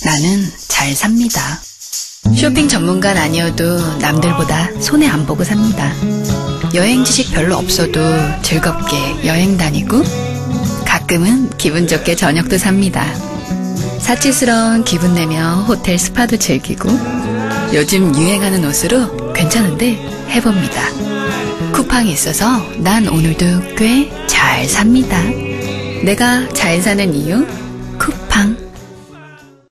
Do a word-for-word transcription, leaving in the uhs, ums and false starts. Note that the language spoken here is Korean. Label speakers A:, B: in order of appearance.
A: 나는 잘 삽니다. 쇼핑 전문가는 아니어도 남들보다 손해 안 보고 삽니다. 여행 지식 별로 없어도 즐겁게 여행 다니고 가끔은 기분 좋게 저녁도 삽니다. 사치스러운 기분 내며 호텔 스파도 즐기고 요즘 유행하는 옷으로 괜찮은데 해봅니다. 쿠팡이 있어서 난 오늘도 꽤 잘 삽니다. 내가 잘 사는 이유?